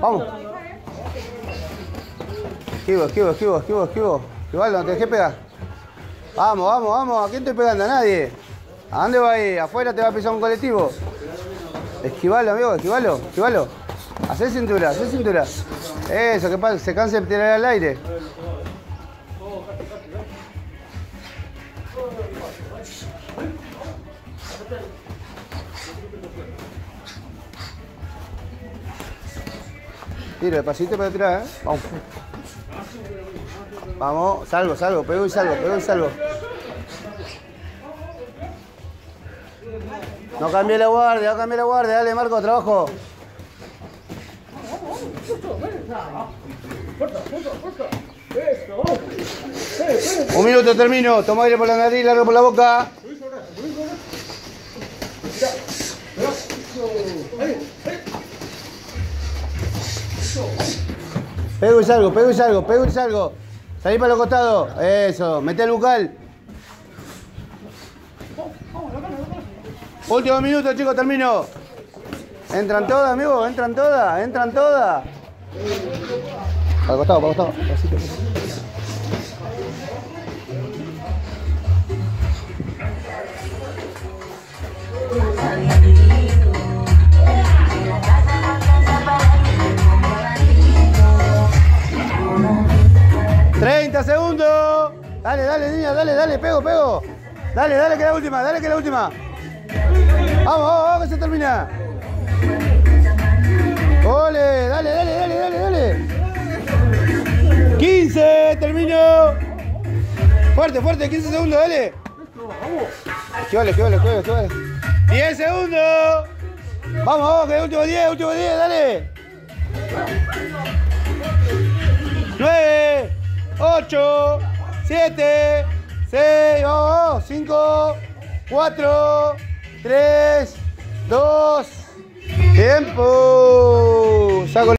Vamos. Esquivo. Esquivaldo, no te dejé pegar. Vamos. ¿A quién estoy pegando? A nadie. ¿A dónde va ahí? ¿Afuera te va a pisar un colectivo? Esquivalo, amigo, esquivalo. Hacé cintura. Eso, que pasa, se canse de tirar al aire. Tiro, despacito para tirar, Vamos, salgo, pego y salgo. No cambié la guardia, dale Marco, trabajo. Un minuto, termino. Toma aire por la nariz, largo por la boca. Pego y salgo. Salí para los costados. Eso, mete el bucal. Último minuto, chicos, termino. Entran todas, amigo, entran todas. Para el costado. Pasito. 30 segundos. Dale, niña, dale, pego. Dale, que la última. Vamos, que se termina. Ole, dale. 15, termino. Fuerte, 15 segundos, dale. Esquivale. 10 segundos. Vamos, que último 10, dale. 9, 8, 7, 6, 5, 4, 3, 2, tiempo. Saco